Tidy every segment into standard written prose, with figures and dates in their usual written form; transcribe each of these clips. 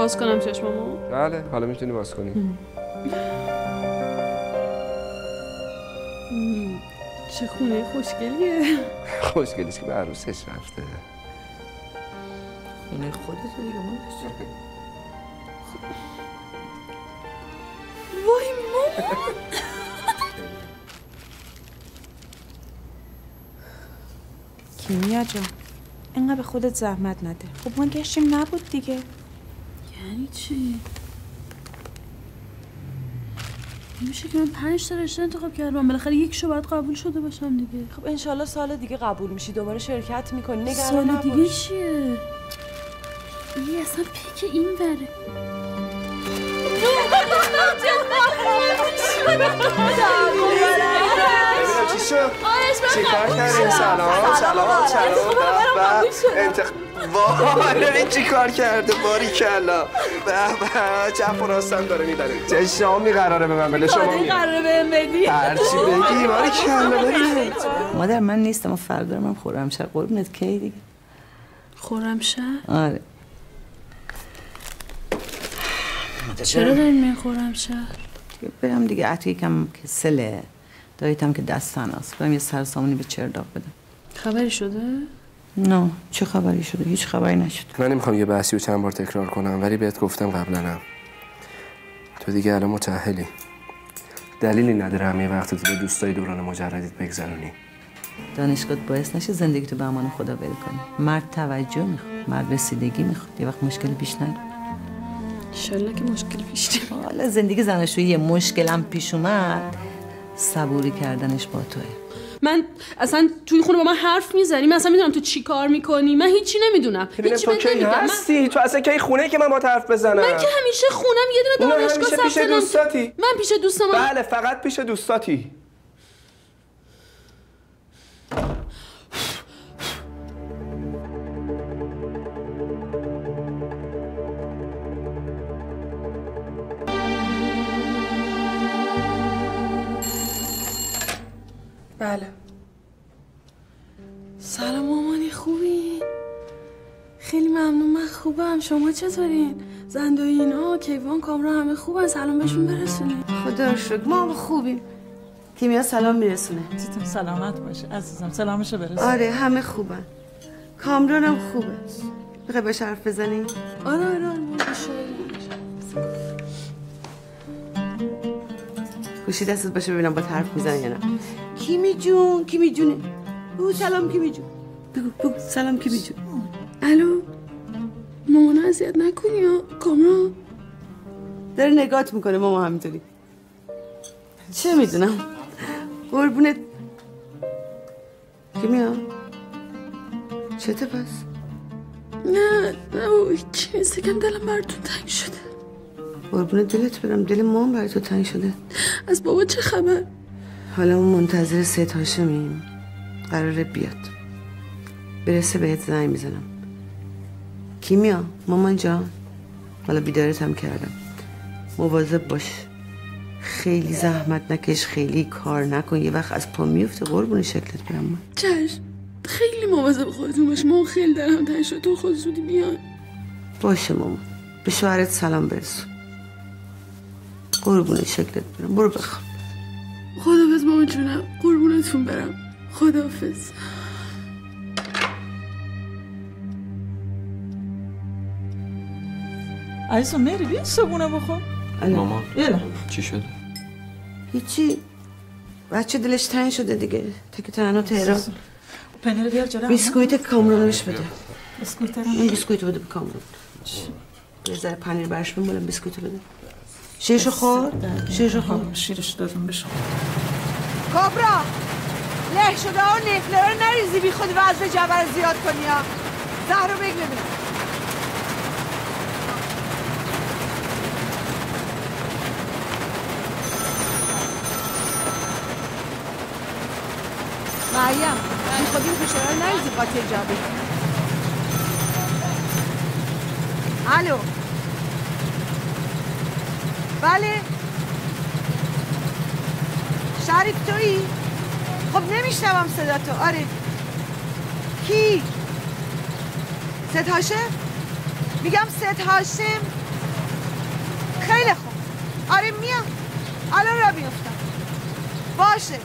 باز کنم چشمامو؟ بله حالا میتونی باز کنی. چه خونه خوشگلیه. خوشگلیش که به عروسش رفته. خونه خودت دیگه مادر. وای مامان. کیمیا جان اینقدر به خودت زحمت نده. خب ما گشتیم نبود دیگه. یعنی چی؟ نمیشه که من 5 تا رشته انتخاب کردم، بالاخره یکشو باید قبول شده باشم دیگه. خب انشالله سال دیگه قبول میشی، دوباره شرکت میکنی. نگران سال نباش. دیگه چیه؟ این اصلا پیک این بره. چی شد؟ چی کار کردین؟ سلام وای چی کار کرده؟ باریکلا. به چپ و راستم داره میبره. چه شامی قراره به من بده؟ شما قراره بهم بدی؟ هرچی بگی باریکلا بده. مادر من نیستم، فردا دارم خرمشهر. قربونت کی دیگه؟ خرمشهر؟ آره. چرا دارین میرین خرمشهر؟ برم دیگه. عطیه کم که سله، داییتم که دستن است. برم یه سرسامونی به چرداغ بدم. خبری شده؟ نه چه خبری شده؟ هیچ خبری نشد. من نمیخوام یه بحثی رو چند بار تکرار کنم، ولی بهت گفتم قبلا هم تو دیگه الان متأهلی. دلیلی نداره همه وقتت به دوستای دوران مجردیت بگذرونی. دانشگاه باعث نشه زندگی تو به امان خدا ول کنی. مرد توجه میخواد، مرد رسیدگی میخواد. یه وقت مشکل پیش نیاد. انشالله که مشکل پیش نیاد. حالا زندگی زناشویی یه مشکلم پیش اومد، صبوری کردنش با توئه. من اصلا توی خونه با من حرف میزنی؟ من اصلا میدونم تو چی کار میکنی؟ من هیچی نمیدونم. ببینم تو کی هستی؟ تو اصلا کی خونه که من با حرف بزنم؟ من که همیشه خونم، یه دونه دانشگاه ثبت پیش دوستاتی؟ من پیش دوستم. بله فقط پیش دوستاتی. بله. سلام مامانی، خوبی؟ خیلی ممنون، من خوبم. شما چطورین؟ زند و اینا، کیوان، کامران همه خوبن؟ سلام بهشون برسونید. خدا رو شکر ما خوبیم. کیمیا سلام میرسونه. چطور سلامت باشه عزیزم. سلامشو برسون. آره همه خوبن. کامرانم خوبه. بخوای باش حرف بزنی؟ آره گوشی دستت باشه ببینم با حرف میزنی یا نه. کیمی جون، کیمی جونه. بگو سلام کیمی جون. بگو سلام کیمی جون. الو مامان اذیت نکنی یا کامران داره نگات میکنه. ماما همینطوری. چه میدونم. قربونت. کیمیا چته پس؟ نه چی نیست، کم دلم براتون تنگ شده. قربونت دلت برم. دل مام برای تو تنگ شده. از بابا چه خبر؟ حالا ما منتظر سید هاشمیم، قراره بیاد. برسه بهت زنگ میزنم. کیمیا مامان جان، حالا بیدارت هم کردم، مواظب باش، خیلی زحمت نکش، خیلی کار نکن، یه وقت از پا میفته. قربون شکلت برم من. چشم، خیلی مواظب خودتون باش. ما خیلی دلم تنگ شد. تو خود زودی بیان. باشه مامان. به شوهرت سلام برسون. قربون شکلت برم. برو بخواب. خداحافظ مامان جونم. قربونتون برم. خداحافظ. عزیزم مهری بیا صبونه بخور. مامان یلا چی شده؟ هیچی، بچه دلش تنگ شده دیگه. تک تنها تهران. پنیر بیار جلو. بیسکویت کامرانش بده. بیسکویت این بیسکویتو بده به کامران. یه ذره پنیر برش بمونم. بیسکویتو بده. شیرشو خور. شیرشو خور. شیرش دادم به شما. کابرا له شده ها نفله رو نریزی بی خود وزن جبر زیاد کنی ها. زهر رو بگی ببینم. مریم بی خودی فشاره رو نریزی قاطی جبر. الو بله شریف تویی؟ خب نمیشنوم صدا تو. آره کی؟ سید هاشم؟ میگم سید هاشم خیلی خوب. آره میام. الان را بیفتم. باشه.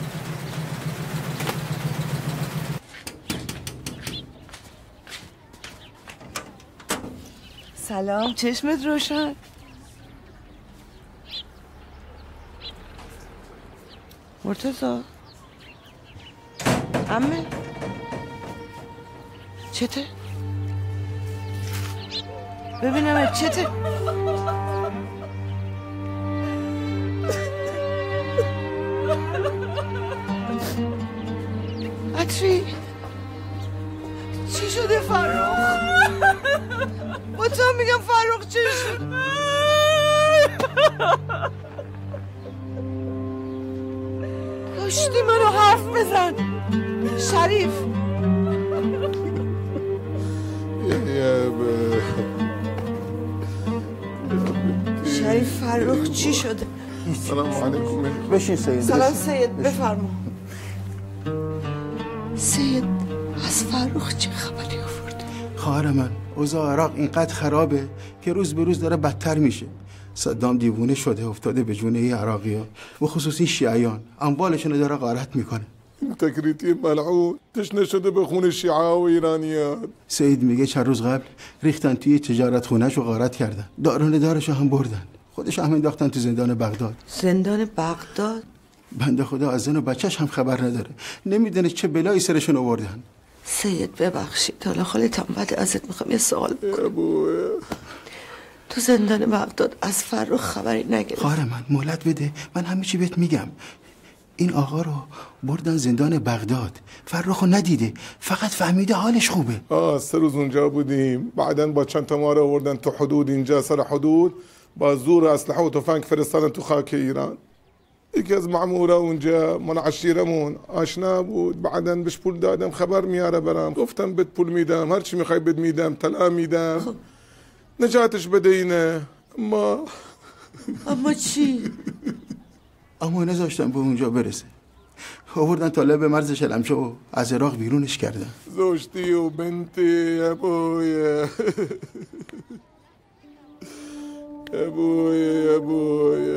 سلام، چشمت روشن. مرتضی عمه چته؟ ببینم چته؟ عطری چی شده فرخ؟ با تو میگم فرخ چی شد؟ کشتی منو حرف بزن شریف. شریف فرخ چی شده؟ سلام علیکم. بشین سید. سلام سید بفرما. سید از فرخ چه خبری آورد؟ خواهر من اوضاع عراق اینقدر خرابه که روز به روز داره بدتر میشه. صدام دیوونه شده افتاده به جونه عراقی‌ها و خصوصی شیعیان اموالشون داره غارت میکنه. تکریتی ملعون تشنه شده به خون شیعه و ایرانیان. سید میگه چند روز قبل ریختن توی تجارت خونه‌ش و غارت کردن. دارونه دارشو هم بردن. خودش هم انداختن تو زندان بغداد. زندان بغداد؟ بنده خدا از زن و بچهش هم خبر نداره. نمیدونه چه بلایی سرشون آوردن. سید ببخشید حالا خالتم بعد ازت میخوام یه سوال بکنم. تو زندان بغداد از فرخ خبری نگرفت؟ خواهر من مهلت بده، من همه چی بهت میگم. این آقا رو بردن زندان بغداد، فرخو ندیده، فقط فهمیده حالش خوبه. 3 روز اونجا بودیم، بعدن با چند تا ما رو آوردن تو حدود اینجا سر حدود، با زور اسلحه و تفنگ فرستادن تو خاک ایران. یکی از مأمورا اونجا من عشیرمون آشنا بود، بعدن بهش پول دادم خبر میاره برام، گفتم بهت پول میدم، هر چی میخوای بهت میدم، طلا میدم نجاتش بده اینه. اما چی؟ اما نذاشتن به اونجا برسه، آوردن تا لب مرز شلمچه و از عراق بیرونش کردن. زوجتی و بنتی ابوی ابوي ابوي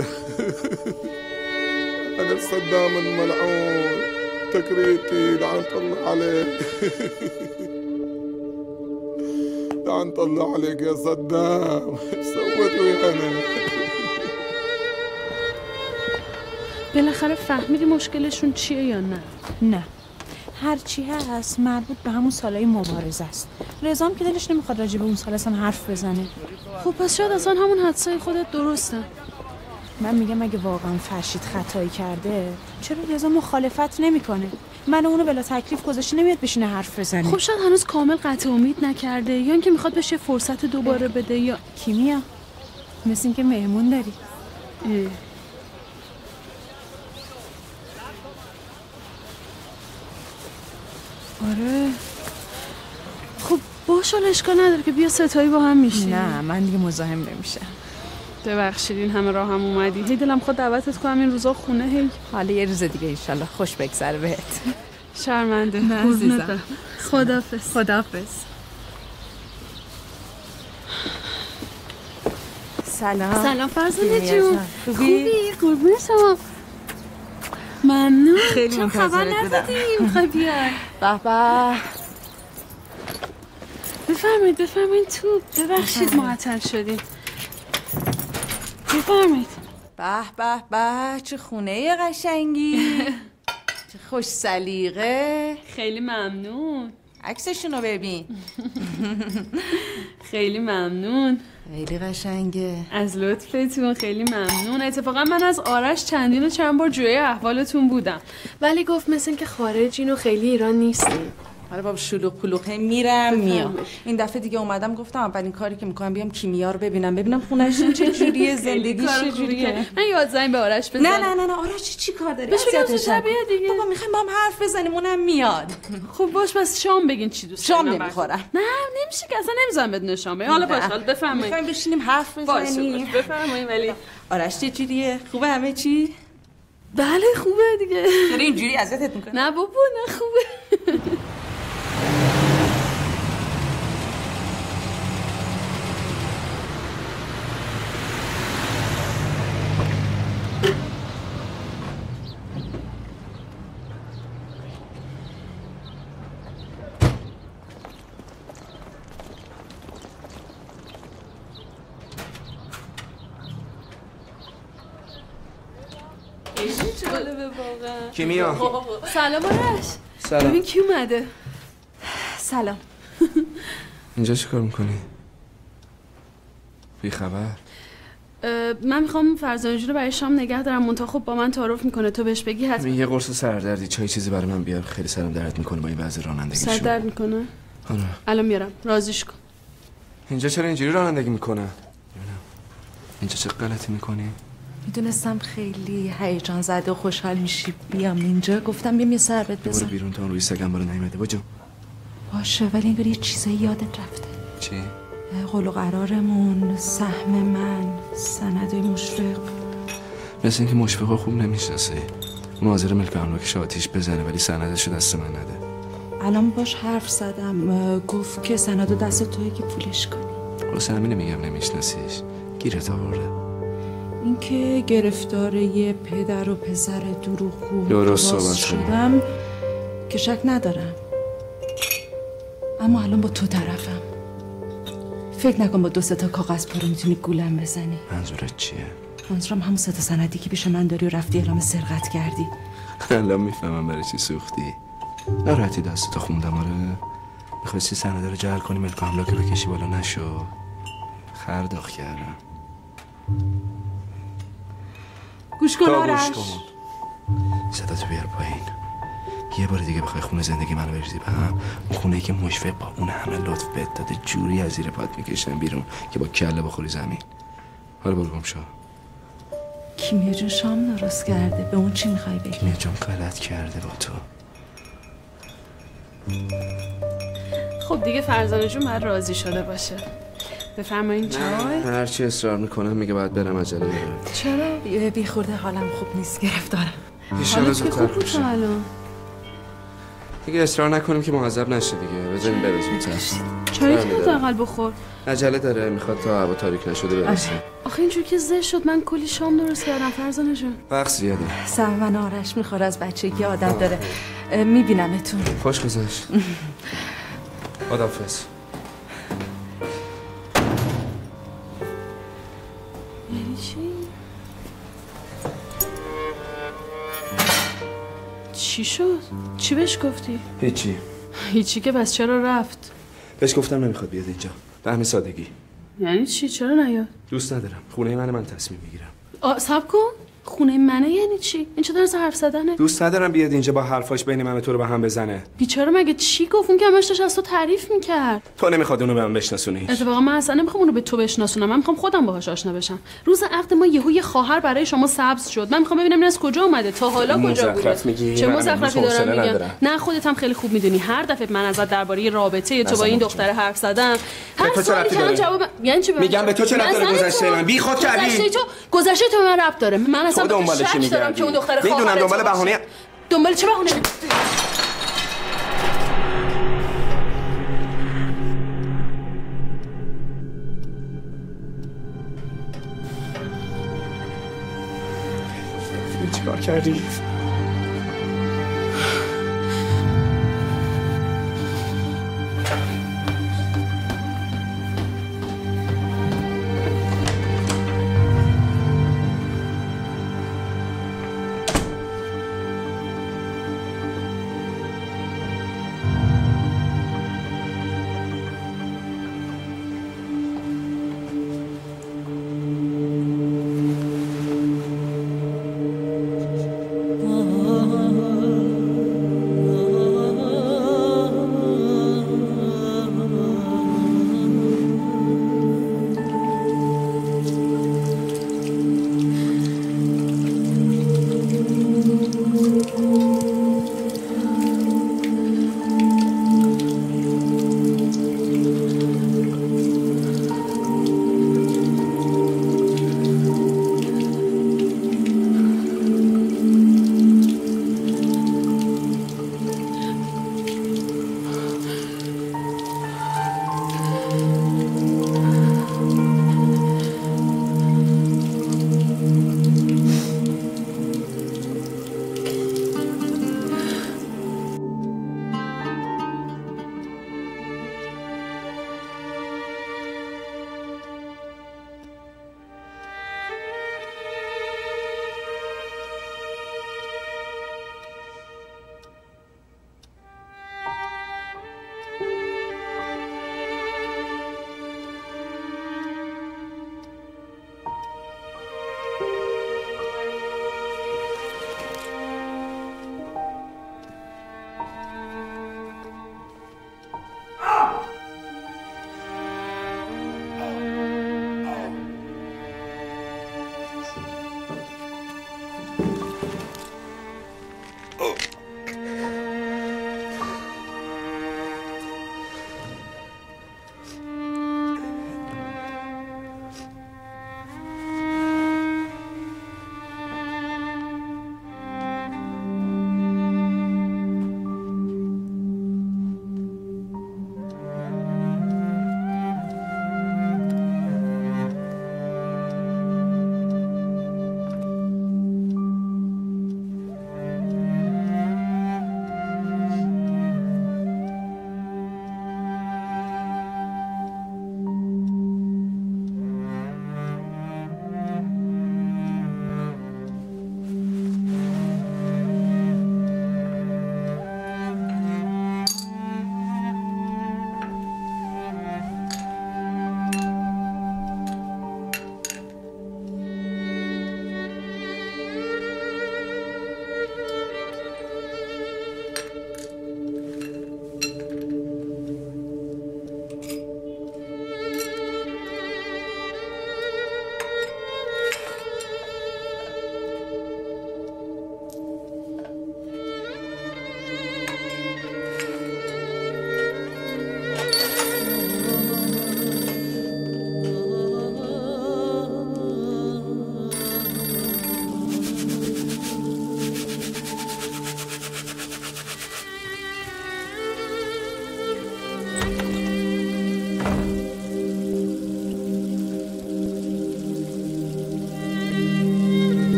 انا صدام الملعون تكريتي لعنة الله عليك لعنة الله عليك يا صدام سويت ويانا. بالاخره فهمیدی مشکلشون چیه یا نه؟ نه هر چی هست مربوط به همون سالای مبارزه است. رضام که دلش نمیخواد راجع به اون سال اصلا حرف بزنه. خب پس شاید اصلا همون حدسای خودت درسته. من میگم اگه واقعا فرشید خطایی کرده چرا رضا مخالفت نمیکنه؟ من اونو بلا تکلیف گذاشته نمیاد بشینه حرف بزنه. خب شاید هنوز کامل قطع امید نکرده یا اینکه میخواد بهش فرصت دوباره بده یا کیمیا مثل اینکه مهمون داری. آره خب باشه اشکال نداره که بیا ستایی با هم میشیم. نه من دیگه مزاحم نمیشه. ببخشید این همه راه هم اومدی. هی دلم خود دعوتت کنم این روزا خونه. هی حالا یه روز دیگه انشالله خوش بگذره بهت. شرمنده. نه عزیزم. خداحافظ. خداحافظ. سلام فرزانه جون. خوبی؟ قربون شما. ممنون. خیلی چون خبر ندادیم میخوای بیای. به به. بفرمایید تو. ببخشید معطل شدیم. بفرمایید. به به به چه خونه قشنگی. چه خوش سلیقه. خیلی ممنون. عکسشونو ببین. خیلی ممنون. خیلی قشنگه. از لطفتون خیلی ممنون. اتفاقا من از آرش چند بار جوی احوالتون بودم ولی گفت مثل که خارجین و خیلی ایران نیستیم. آره بابا شلوغ پلوغه میرم. این دفعه دیگه اومدم گفتم اولین کاری که میکنم بیام کیمیا رو ببینم خونه‌ش چه جوریه، زندگیش چه جوریه. من یاد زنگ به آرش بزنم. نه آرش چی کار داری؟ بهش بگم شبیه دیگه. بابا میخوایم با هم حرف بزنیم اونم میاد. خب باش بس شام بگین چی دوست دارین. شام نمیخورم. نه نمیشه که اصلا نمیذارم بدون شام. حالا باشه حالا بفرمایید. میخوایم بشینیم حرف بزنیم. بفرمایید. ولی آرش چه جوریه؟ خوبه همه چی؟ بله خوبه دیگه. داری اینجوری اذیتت میکنه؟ نه بابا نه خوبه. جالبه واقعا. کیمیا سلام آرش. سلام. ببین کی اومده. سلام. اینجا چی کار میکنی؟ بی خبر؟ من میخوام فرزانه جون رو برای شام نگه دارم. منتها خب با من تعارف میکنه، تو بهش بگی حتما. یه قرص سردردی چای چیزی برای من بیار، خیلی سرم درد میکنه با این وضع رانندگیشون. سر درد میکنه؟ آره. الان میارم، راضیش کن. اینجا چرا اینجوری رانندگی میکنه؟ اینجا چه غلطی میکنی؟ میدونستم خیلی هیجان زده و خوشحال میشی بیام اینجا، گفتم بیام یه سر بهت بزن. برو بیرون تا روی سگم بالا نیومده. باجو. باشه ولی انگار یه چیزایی یادت رفته. چی؟ قول و قرارمون، سهم من، سندای مشفق. مثل اینکه مشفقا خوب نمیشناسه. اون حاضر ملک املاکش آتیش بزنه ولی سندشو دست من نده. الان باش حرف زدم، گفت که سندو دست توی که پولش کنی. واسه همینه میگم نمیشناسیش. گیرت آورده. اینکه گرفتار یه پدر و پسر دروغگو درست صحبت شدم که شک ندارم، اما الان با تو طرفم. فکر نکن با 2-3 تا کاغذ پارو میتونی گولم بزنی. منظورت چیه؟ منظورم همون 3 تا سندی که پیش من داری و رفتی اعلام سرقت کردی. الان میفهمم برای چی سوختی. ناراحتی دستتو خوندم. آره میخواستی سنده رو جعل کنی ملک املاک رو بکشی بالا، نشو. خرداخ کردم. گوش کن آرش. صداتو بیار پایین. یه بار دیگه بخوای خونه زندگی منو بریزی به هم، اون خونه‌ای که مشفق با اون همه لطف بهت داده جوری از زیر پات میکشن بیرون که با کله بخوری زمین. حالا برو گم شو. کیمیا جون شام درست کرده، به اون چی میخوای بگی؟ کیمیا جون غلط کرده با تو. خب دیگه فرزانه جون باید راضی شده باشه. بفرمایین چای. هرچی اصرار میکنم میگه باید برم، عجله دارم. چرا؟ بی خورده حالم خوب نیست، گرفتارم. حالا که خوب بود تو الان. دیگه اصرار نکنیم که معذب نشه دیگه. بذاریم بره زودتر. چایی که حداقل بخور. عجله داره، میخواد تا هوا تاریک نشده برسه. آخه اینجور که زشت شد. من کلی شام درست کردم فرزانه جون. وقت زیاده. سهمن آرش میخوره، از بچگی عادت داره. میبینمتون. خوش گذشت. خداحافظ. یعنی چی؟ چی شد؟ چی بهش گفتی؟ هیچی که بس چرا رفت؟ بهش گفتم نمیخواد بیاد اینجا. به همین سادگی. یعنی چی؟ چرا نیاد؟ دوست ندارم. خونه من تصمیم میگیرم. صبر کن. خونه منه یعنی چی؟ این چه طرز حرف زدنه؟ دوست ندارم بیاد اینجا با حرفاش بین من و تو رو به هم بزنه. بیچاره مگه چی گفت؟ اون که همش داشت از تو تعریف میکرد. تو نمیخواد اونو به من بشناسونی. اتفاقا من اصلا نمیخوام اونو به تو بشناسونم. من میخوام خودم باهاش آشنا بشم. روز عقد ما یهو یه خواهر برای شما سبز شد. من میخوام ببینم این از کجا اومده، تا حالا کجا بوده. چه مزخرفی دارم میگم؟ نه خودت هم خیلی خوب میدونی هر دفعه من ازت درباره رابطه تو با این دختر حرف زدم، هر سوالی که جواب یعنی چی؟ میگم به تو چه ربطی داره گذشته من؟ بیخود کردی. گذشته تو من ربط داره. من اصلا شک دارم که اون دختر خواهرت. میدونم دنبال بهونه. دنبال چه بهونه؟ چیکار کردی؟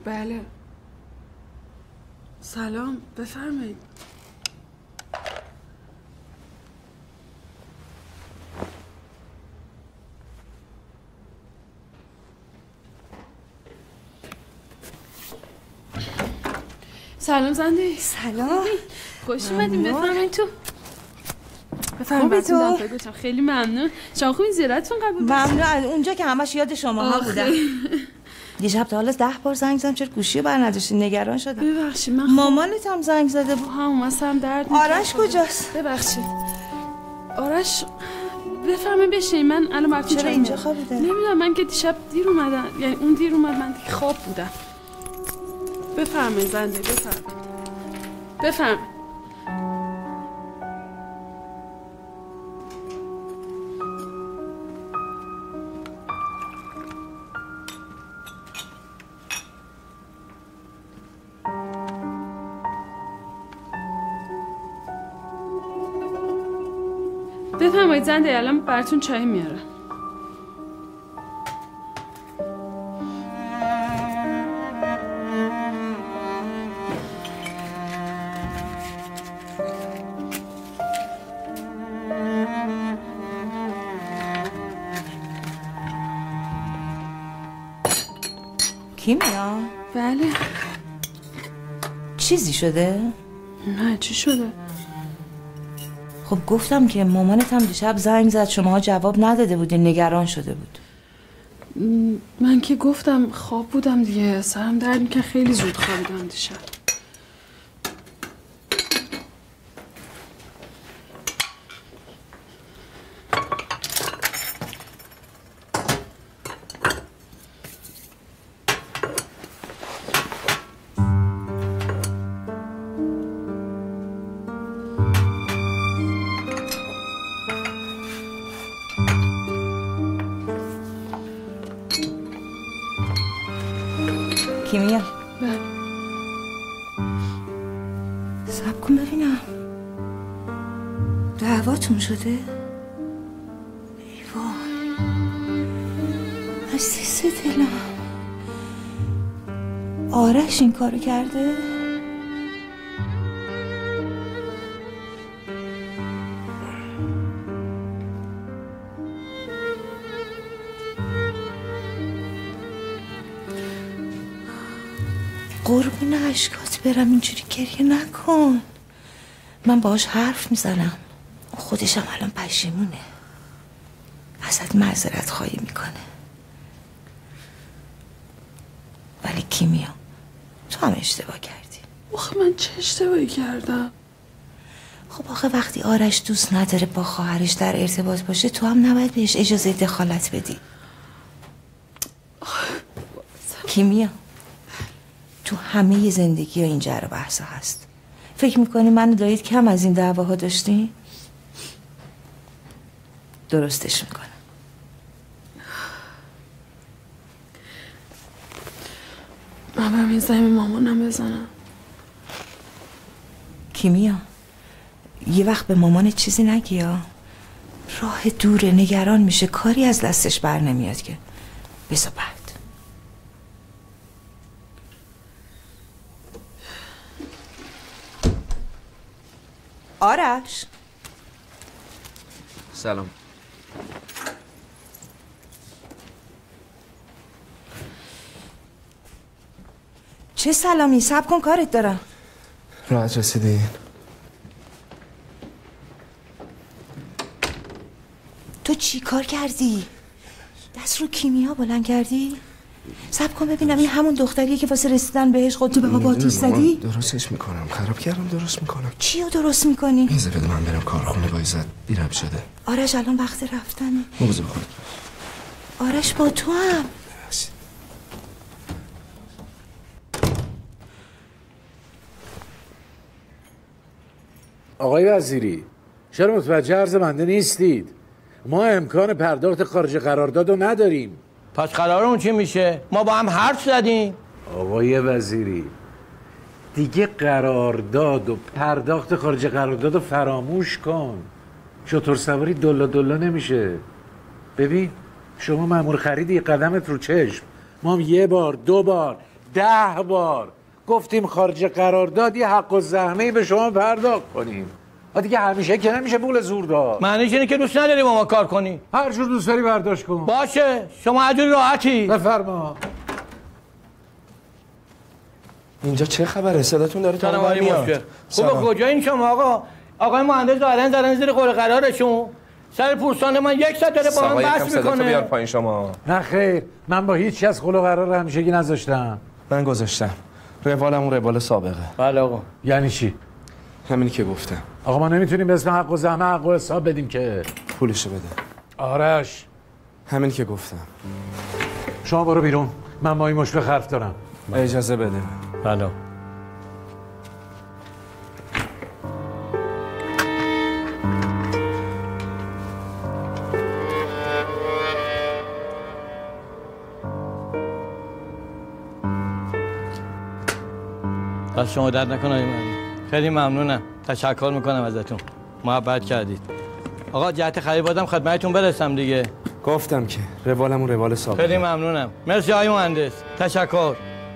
بله. سلام، بفرمایید. سلام زنده. سلام. خوش اومدین. بفرمایید تو. بفرمایید. بگوتم خیلی ممنون. شما خوبین؟ زیارتتون قبول بشه. ممنون. از اونجا که همش یاد شماها بودم. دیشب تا حالا 10 بار زنگ زدم چرا گوشی بر نداشتین؟ نگران شدم. ببخشید من مامانت هم زنگ زده بود. هم سرم درد. آرش کجاست؟ ببخشید. آرش بفرمایید بشین. من الان براتون چرا اینجا خوابیده؟ نمیدونم، من که دیشب دیر اومدم، یعنی اون دیر اومد، من دیگه خواب بودم. بفرمایید زنده، بفرمایید. بفرمایید زنده، الان براتون چای میارم. کیمیا؟ بله. چیزی شده؟ نه، چی شده؟ خب گفتم که مامانت هم دیشب زنگ زد، شما جواب نداده بودین، نگران شده بود. من که گفتم خواب بودم دیگه، سرم درد میکنه، خیلی زود خوابیدم دیشب. کیمیا؟ بله. صبر کن ببینم. دعواتون شده؟ ای وای، عزیز دلم. آرش این کارو کرده؟ قربون اشکات برم، اینجوری گریه نکن. من باهاش حرف میزنم، خودش هم الان پشیمونه، ازت معذرت خواهی میکنه. ولی کیمیا، تو هم اشتباه کردی. آخه من چه اشتباهی کردم؟ خب آخه وقتی آرش دوست نداره با خواهرش در ارتباط باشه، تو هم نباید بهش اجازه دخالت بدی. کیمیا، تو همه زندگی ها این جر و بحثا هست. فکر میکنی من و دایید کم از این دعواها داشتیم؟ درستش میکنم. من برم این زنگ مامانم بزنم. کیمیا، یه وقت به مامانت چیزی نگی ها. راه دوره، نگران میشه، کاری از دستش بر نمیاد که. بذار بعد. آرش. سلام. چه سلامی؟ صبر کن کارت دارم. راحت رسیدین؟ تو چی کار کردی؟ دست رو کیمیا بلند کردی؟ صبر کن ببینم این همون دختریه که واسه رسیدن بهش خودتو به بابا آتیش زدی؟ درستش میکنم. خراب کردم، درست میکنم. چی رو درست میکنی؟ میزه بده من برم کارخونه با عزت. دیرم شده. آرش الان وقت رفتنه. موزه بخور. آرش با تو هم. آقای وزیری، چرا متوجه عرض بنده نیستید؟ ما امکان پرداخت خارج قرارداد رو نداریم. پس قرارمون چی میشه؟ ما با هم حرف زدیم. آقای وزیری، دیگه قرارداد و پرداخت خارج قرارداد رو فراموش کن. شطور سواری دلا نمیشه. ببین، شما مأمور خریدی، قدمت رو چشم. ما هم 1 بار 2 بار 10 بار گفتیم خارج قرارداد یه حق و زحمه‌ای به شما پرداخت کنیم. دیگه همیشه که نمیشه پول زور داد. معنیش اینه که دوست نداری با ما کار کنی. هر جور دوست داری برداشت کن. باشه شما هر جور راحتی. بفرما. اینجا چه خبره؟ صداتون داره تا میاد. خوبه کجایین شما آقا؟ آقای مهندس زدن زیر قول قرارشون. سر پوستان من 1 ساعت داره با من بحث میکنه. بیار پایین شما. نه خیر، من با هیچ کس قول و قرار همیشگی نذاشتم. من گذاشتم. روالمون روال سابقه. بله آقا. یعنی چی؟ همینی که گفتم. آقا ما نمیتونیم به اسم حق و زحمه حق و حساب بدیم که. پولشو بده. آرش. همینی که گفتم. شما برو بیرون. من با این مشفق حرف دارم. اجازه بده. بله. دست شما درد نکنه خیلی ممنونم. تشکر میکنم ازتون. محبت کردید. آقا جهت خرید بادم خدمتتون برسم دیگه. گفتم که روالمون روال سابقه. خیلی ممنونم. مرسی آقای مهندس. تشکر.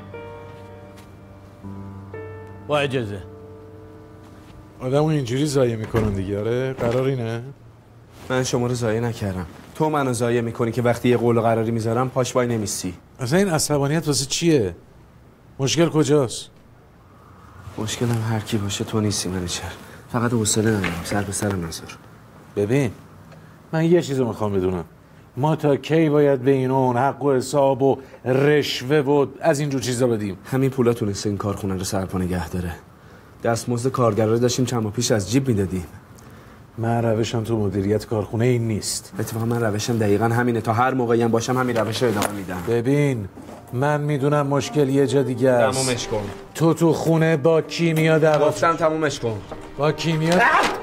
با اجازه. آدمو اینجوری ضایع میکنن دیگه. آره قرار اینه. من شما رو ضایع نکردم. تو منو ضایع میکنی که وقتی یه قول و قراری میذارم پاش وای نمیسی. اصلا این عصبانیت واسه چیه؟ مشکل کجاست؟ مشکلم هر کی باشه تو نیستی منیچر. فقط حوصله ندارم. سر به سرم نذار. ببین من یه چیزو میخوام بدونم. ما تا کی باید به این اون حق و حساب و رشوه و از اینجور چیزا بدیم؟ همین پولا تونسته این کارخونه رو سرپا نگه داره. دستمزد کارگرا رو داشتیم چند ماه پیش از جیب میدادیم. من روشم تو مدیریت کارخونه این نیست. اتفاقا من روشم دقیقاً همینه. تا هر موقعی هم باشم همین روش رو ادامه میدم. ببین من میدونم مشکل یه جا دیگه است. تمومش کن. تو خونه با کیمیا دعوا. گفتم تمومش کن. با کیمیا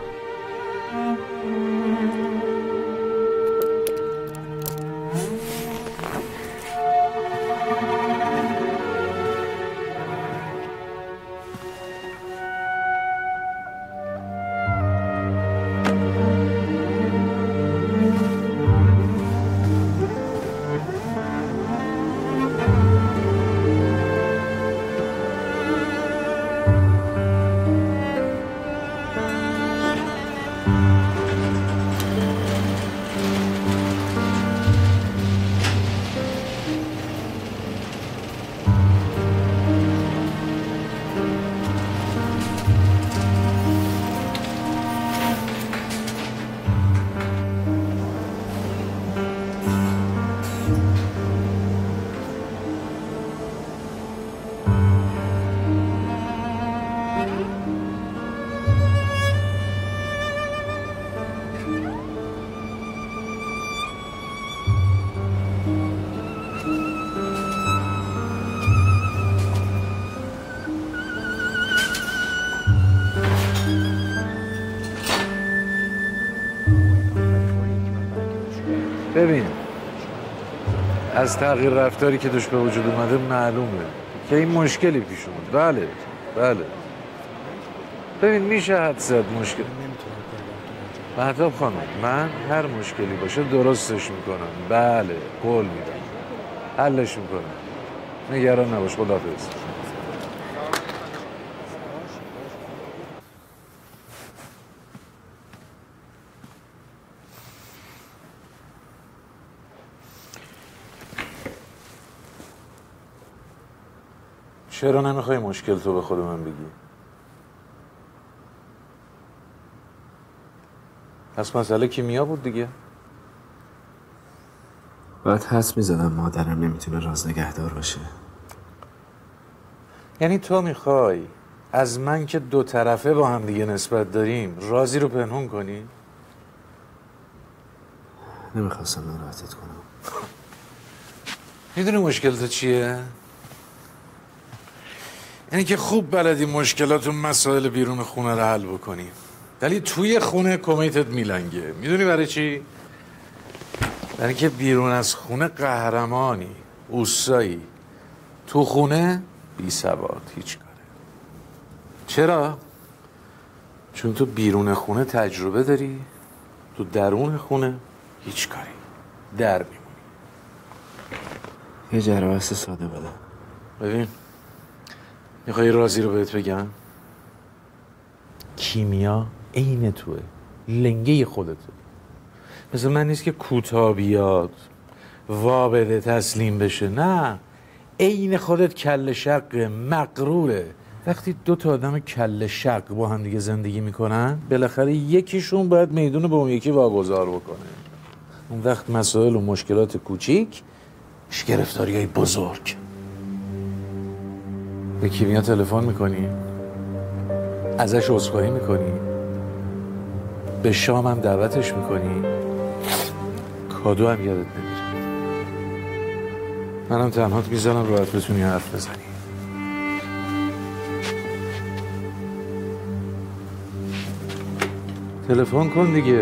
ببین از تغییر رفتاری که توش به وجود اومده معلومه که این مشکلی پیش اومد. بله ببین میشه حد زد مشکل. مهتاب خانم من هر مشکلی باشه درستش میکنم. بله قول میدم حلش میکنم. نگران نباش. خداحافظ. چرا نمیخوای مشکل تو به خود من بگی؟ پس مسئله کیمیا بود دیگه. باید حس میزدم مادرم نمیتونه راز نگهدار باشه. یعنی تو میخوای از من که 2 طرفه با هم دیگه نسبت داریم رازی رو پنهون کنی؟ نمیخواستم ناراحتت کنم. میدونی مشکل تو چیه؟ یعنی که خوب بلدی مشکلات و مسائل بیرون خونه رو حل بکنی ولی توی خونه کمیتت میلنگه. میدونی برای چی؟ برای که بیرون از خونه قهرمانی اوسایی، تو خونه بی سواد هیچ کاره. چرا؟ چون تو بیرون خونه تجربه داری، تو درون خونه هیچ کاری. در میمونی. یه جربست ساده بده. ببین میخوای رازی رو بهت بگم؟ کیمیا عین توه، لنگه خودته. مثل من نیست که کوتاه بیاد وا بده تسلیم بشه، نه عین خودت کله شق مغروره. وقتی دو تا آدم کله شق با هم دیگه زندگی میکنن بالاخره یکیشون باید میدون به اون یکی واگذار بکنه. اون وقت مسائل و مشکلات کوچیک میشه گرفتاریای بزرگ. به کیمیا تلفن میکنی، ازش عذرخواهی میکنی، به شام هم دعوتش میکنی، کادو هم یادت نمیره. منم تنهات میزنم راحت بتونی حرف بزنی. تلفن کن دیگه.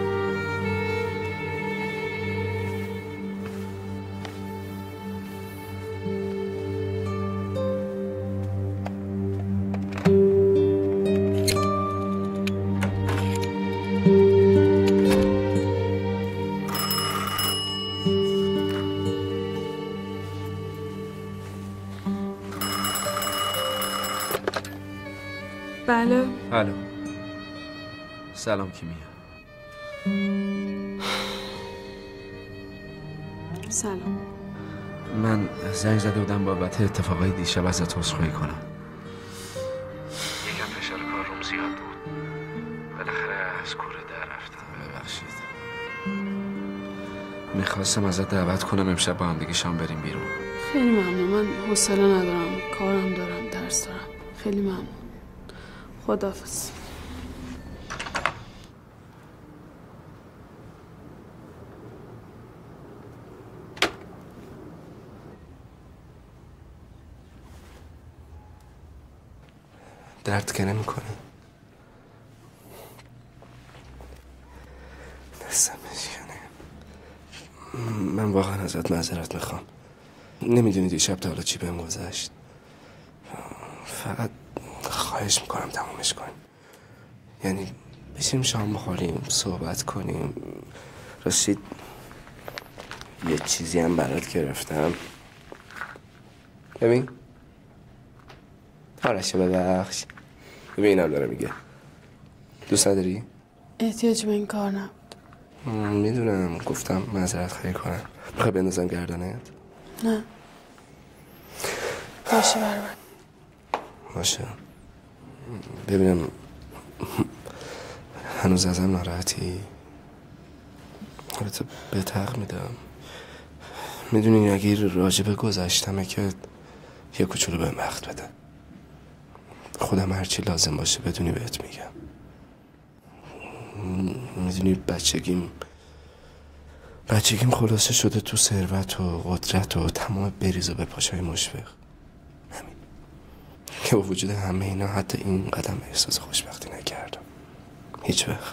بله. الو. سلام کیمیا. سلام. من زنگ زده بودم بابت اتفاقای دیشب ازت عذرخواهی کنم. یکم فشار کار روم زیاد بود. بالاخره از کوره در رفتم. ببخشید. میخواستم ازت دعوت کنم امشب با هم دیگه شام بریم بیرون. خیلی ممنون. من حوصله ندارم، کارم دارم، درس دارم. خیلی ممنون. خداحافظ. درد که نمی‌کنه. دستم میشکنه. من واقعا ازت معذرت میخوام. نمیدونی دیشب تا حالا چی بهم گذشت. فقط خواهش میکنم تمومش کن. یعنی بشیم شام بخوریم، صحبت کنیم. راستی یه چیزی هم برات گرفتم. ببین آرشه ببخش. ببین اینم داره میگه دوست نداری؟ احتیاج به این کار نبود. میدونم، گفتم معذرت خواهی کنم. میخوای بندازم گردنت؟ نه باشه بربر. باشه. ببینم هنوز ازم ناراحتی؟ البته بهت حق میدم. میدونی اگه راجب گذشتمه که یه کوچولو بهم وقت بده. خودم هرچی لازم باشه بدونی بهت میگم. میدونی بچگیم خلاصه شده تو ثروت و قدرت و تمام بریز و به پاشای مشفق. همین که با وجود همه اینا حتی این قدم احساس خوشبختی نکردم هیچ وقت.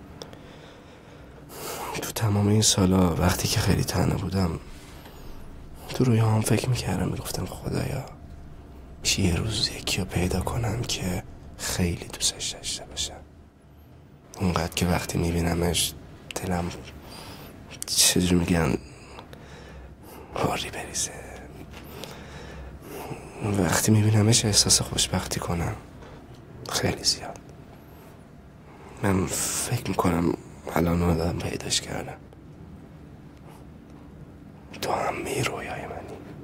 تو تمام این سالا وقتی که خیلی تنها بودم تو رویاهام فکر میکردم، میگفتم خدایا میشه یه روز یکی رو پیدا کنم که خیلی دوستش داشته باشم. اونقدر که وقتی میبینمش دلم چجور میگن هاری بریزه. وقتی میبینمش احساس خوشبختی کنم خیلی زیاد. من فکر میکنم الان آدم پیداش کردم. تو همه رویای منی.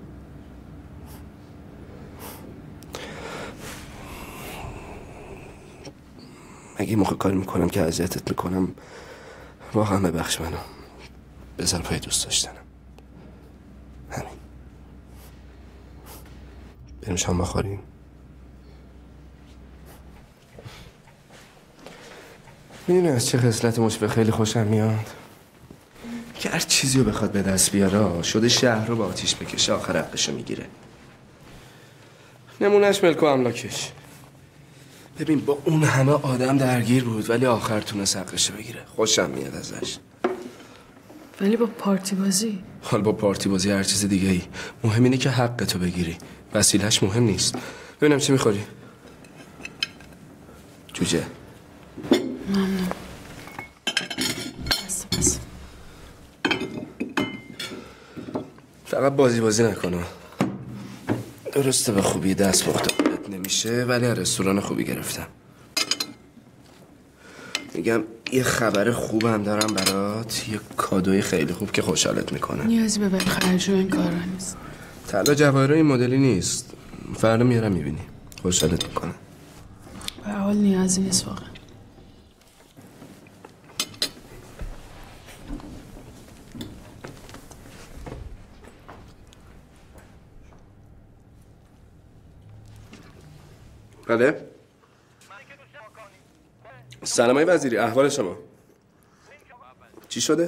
اگه موقع کاری میکنم که اذیتت میکنم واقعا ببخش منو. بذار پای دوست داشتنم. همین. بریم شام بخوریم. میدونی از چه خصلت مشفق خیلی خوشم میاد؟ که هر چیزی رو بخواد به دست بیاره شده شهر رو با آتیش بکشه آخر حقشو میگیره. نمونهش ملک و املاکش. ببین با اون همه آدم درگیر بود ولی آخر تونست حقشو بگیره. خوشم میاد ازش. ولی با پارتی بازی؟ حال با پارتی بازی هر چیز دیگه ای مهم اینه که حقتو بگیری. وسیلهش مهم نیست. ببینم چی میخوری؟ جوجه. ممنون. بس. فقط بازی نکنه. درسته به خوبی دست مختلفت نمیشه ولی رستوران خوبی گرفتم. میگم یه خبر خوبم دارم برات، یه کادوی خیلی خوب که خوشحالت میکنه. نیازی به خرج و این کارا نیست. طلا جواهر این مدلی نیست، فردا میارم میبینی خوشحالت میکنه. به حال نیازی نیست واقعا. بله؟ سلام های وزیری، احوال شما؟ چی شده؟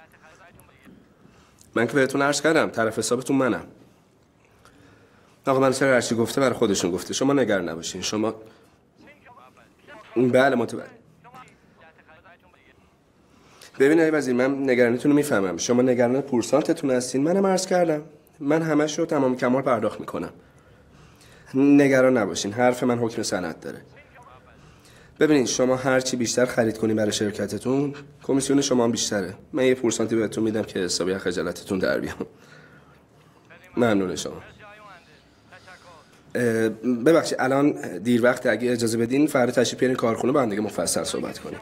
من که بهتون عرض کردم طرف حسابتون منم. آقا من سر هرچی گفته برای خودشون گفته، شما نگران نباشین. شما بله متوجه. ببین های وزیر، من نگرانیتون رو میفهمم. شما نگران پورسانتتون هستین، منم عرض کردم من همش رو تمام کمال پرداخت میکنم. نگران نباشین، حرف من حکم سند داره. ببینید شما هر چی بیشتر خرید کنین برای شرکتتون کمیسیون شما هم بیشتره. من یه پورسانتی بهتون میدم که حسابی خجالتتون در بیام. ممنون شما. ببخشید الان دیر وقت، اگه اجازه بدین فردا تشریف بیارین کارخونه با هم دیگه مفصل صحبت کنیم.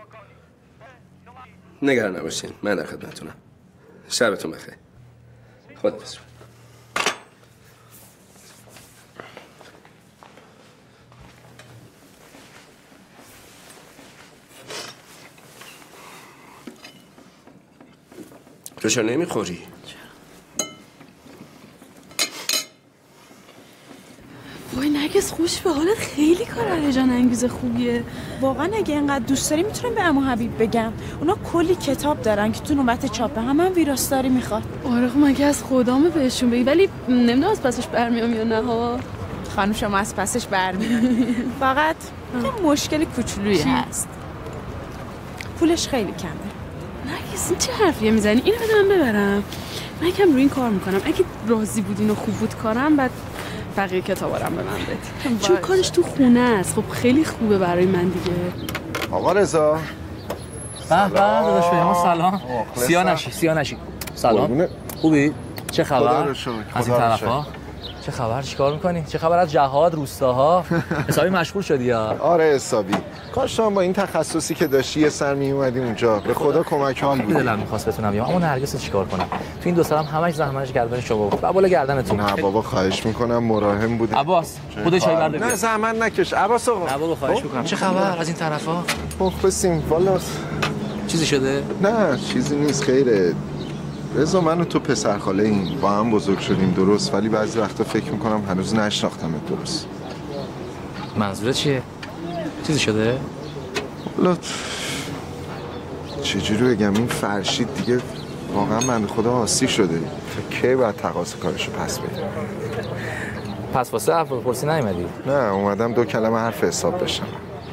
نگران نباشین، من در خدمتتونم. شبتون بخیر. خداحافظ. تو چرا نمیخوری؟ وای نرگس، خوش به حالت. خیلی کار هیجان انگیز خوبیه واقعا. اگه اینقدر دوست داری میتونم به عمو حبیب بگم، اونا کلی کتاب دارن که تو نوبت چاپه هم ویراستاری میخواد. آره خب مگه از خدامه بهشون بگی، ولی نمیدونم از پسش برمیام یا نه ها. خانم شما از پسش برمیام. فقط یه مشکل کوچولویی هست، پولش خیلی کمه. نرگس این چه حرفیه میزنی؟ اینو بده من ببرم. من یکم روی این کار میکنم، اگه راضی بودین و خوب بود کارم بعد بقیه کتابا رو به من بدید، چون کارش تو خونه است. خب خیلی خوبه برای من دیگه. آقا رضا به به داداش ما سلام. سیا نشی سلام. خوبی؟ چه خبر از این طرفا؟ چه خبر؟ چیکار میکنی؟ چه خبر از جهاد روستاها؟ حسابی مشغول شدی یا؟ آره حسابی. کاش هم با این تخصصی که داشتی یه سر می اومدی اونجا. به خدا کمک حال بود. دلم می‌خواست بتونم بیام، اما نرگس چیکار کنم؟ تو این دو سالم همش زحمتش گردن شما بود. بالا گردنتون. نه بابا خواهش میکنم، مراهم بودم. عباس خودت چای برده. نه زحمت نکش عباس آقا. نه بابا خواهش میکنم. چه خبر از این طرفا؟ مخلصیم والا. چیزی شده؟ نه چیزی نیست، خیره. رضا من و تو پسر خاله ایم، با هم بزرگ شدیم درست، ولی بعضی وقتا فکر میکنم هنوز نشناختمت درست. منظورت چیه؟ چیزی شده؟ والا چجوری بگم، این فرشید دیگه واقعا من خدا آسی شده. تا کی باید تقاضا کارشو پس بده؟ پس واسه احوال پرسی نیومدی؟ نه اومدم 2 کلمه حرف حساب بشم.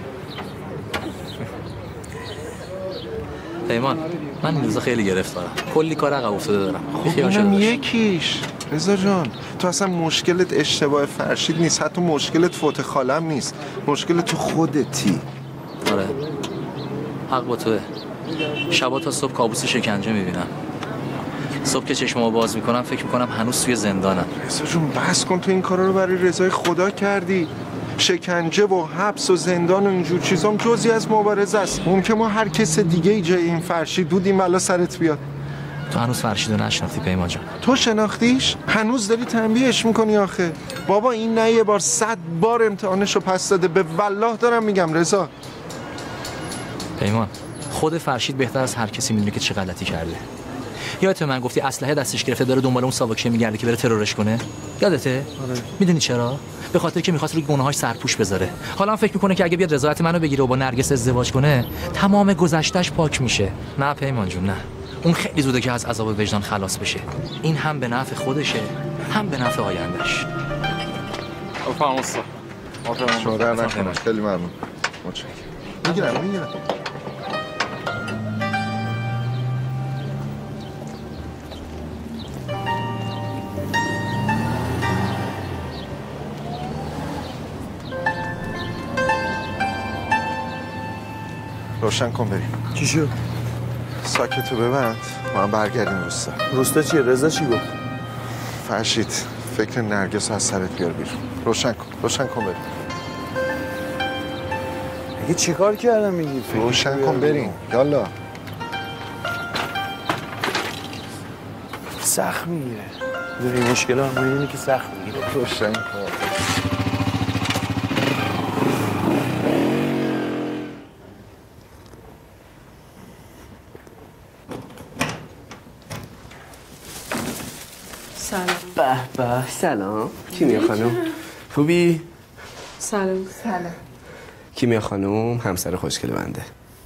پیمان من این روزا خیلی گرفتارم، کلی کار عقب افتاده دارم. خب اینم یکیش. رضا جان تو اصلا مشکلت اشتباه فرشید نیست، حتی مشکلت فوت خالم نیست، مشکل تو خودتی. آره حق با توه. شبا تا صبح کابوس شکنجه میبینم، صبح که چشمامو باز میکنم فکر میکنم هنوز توی زندانم. رضا جون بس کن، تو این کارا رو برای رضای خدا کردی. شکنجه و حبس و زندان و اینجور چیزام جزئی از مبارزه است. ممکن ما هر کس دیگه ای جای این فرشید بودیم والا سرت بیاد. تو هنوز فرشیدو نشناختی پیمان جان. تو شناختیش؟ هنوز داری تنبیهش میکنی آخه. بابا این نه یه بار 100 بار امتحانشو پس داده، به والله دارم میگم رضا. پیمان خود فرشید بهتر از هر کسی میدونه که چه غلطی کرده. یادت من گفتی اسلحه دستش گرفته داره دنبال اون ساواکشه میگرده که بره ترورش کنه؟ یادته؟ آره. میدونی چرا؟ به خاطر که میخواست روی گناهاش سرپوش بذاره. حالا هم فکر میکنه که اگه بیاد رضایت منو بگیره و با نرگس ازدواج کنه تمام گذشته‌اش پاک میشه. نه پیمان جون نه. اون خیلی زوده که از عذاب وجدان خلاص بشه. این هم به نفع خودشه هم به نفع آینده‌اش. شما در نکنه. خیلی ممنون. متشکرم. میگیرم. روشن کن بریم. چی شد؟ ساکتو ببند ما هم برگردیم روستا. روستا چیه؟ رضا چی گفت؟ فرشید فکر نرگس از سرت بیار بیرون. روشن کن بریم. اگه چیکار کردم میگی؟ روشن کن بریم. یالا. سخت میگیره. این مشکل ها اینه که سخت میگیره. روشن کن. سلام. به سلام. کیمیا خانم خوبی؟ سلام. کیمیا خانم همسر خوشگل بنده.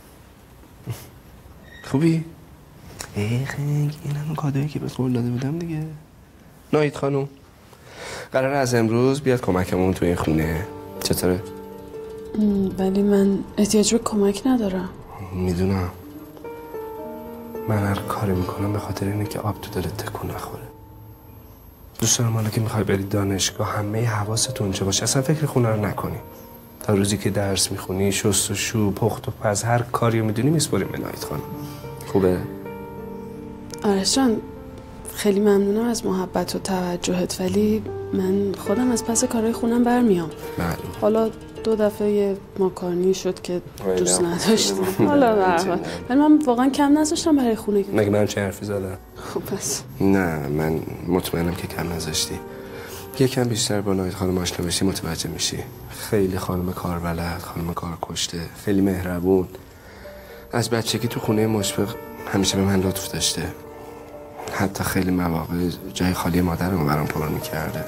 خوبی؟ این همون کادویی که بهت قول داده بودم دیگه. ناهید خانم قراره از امروز بیاد کمکمون توی این خونه. چطوره؟ ولی من احتیاج به کمک ندارم. میدونم. من هر کاری میکنم به خاطر اینه که آب تو دلت تکون نخوره. دوست دارم حالا که میخوای بری دانشگاه همه حواست اونجا باشه، اصلا فکر خونه رو نکنی. تا روزی که درس میخونی شست و شو پخت و پز هر کاری رو میدونی میسپاریم به ناهید خانم. خوبه؟ آرش جان خیلی ممنونم از محبت و توجهت، ولی من خودم از پس کارهای خونم برمیام. معلوم. حالا 2 دفعه یه ماکارونی شد که دوست نداشتم. حالا ولی من واقعا کم نذاشتم برای خونه. مگه من چه حرفی زدم؟ خب پس نه من مطمئنم که کم نذاشتی. یکم بیشتر با ناهید خانم آشنا بشی متوجه میشی. خیلی خانم کاربلد، خانم کار کشته، خیلی مهربون. از بچگی تو خونه مشفق همیشه به من لطف داشته. حتی خیلی مواقع جای خالی مادرمو برام پر میکرده.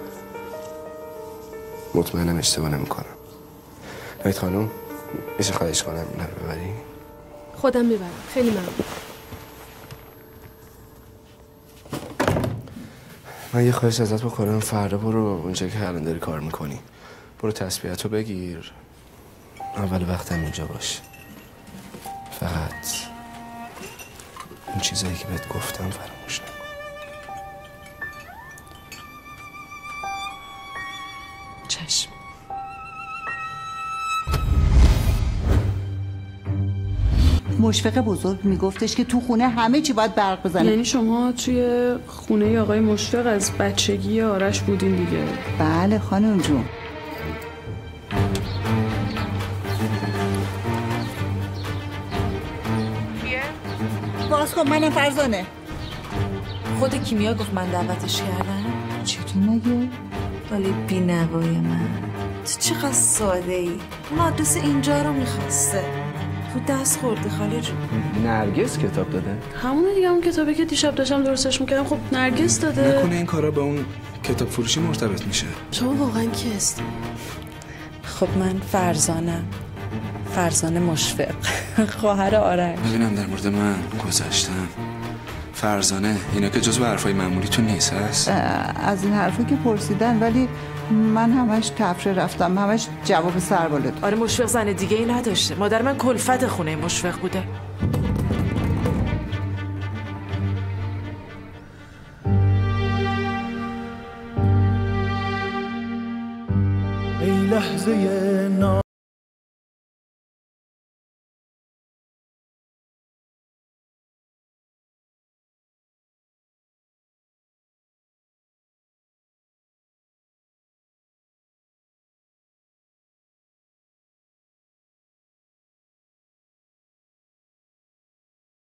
مطمئنم اشتباه نمیکنم. ناهید خانم میشه خواهش کنم اینا رو ببری؟ خودم میبرم. خیلی ممنون. من یه خواهش ازت بکنم، فردا برو اونجا که الان داری کار میکنی برو تسبیحتو بگیر، اول وقتم اینجا باش. فقط اون چیزایی که بهت گفتم فراموش نکن. چشم. مشفق بزرگ میگفتش که تو خونه همه چی باید برق بزنه. یعنی شما توی خونه آقای مشفق از بچگی آرش بودین دیگه؟ بله خانم جون. کیه؟ باز کن. منم فرزانه. خود کیمیا گفت من دعوتش کردم. چطور نگه؟ ولی بی‌نوای من تو چقدر ساده ای. اون آدرس اینجا رو میخواسته. تو دست خوردی خاله جون. نرگس کتاب داده؟ همونه دیگه، اون کتابی که دیشب داشتم درستش میکردم. خب نرگس داده. نکنه این کارا به اون کتاب فروشی مرتبط میشه؟ شما واقعا کی هستی؟ خب من فرزانه مشفق خواهر آرش. ببینم در مورد من گذشتم فرزانه اینا که جزو حرفای معمولی تو نیست هست؟ از این حرفا که پرسیدن، ولی من همش تفره رفتم، همش جواب سرباله داد. آره مشفق زن دیگه ای نداشته. مادر من کلفت خونه مشفق بوده. ای لحظه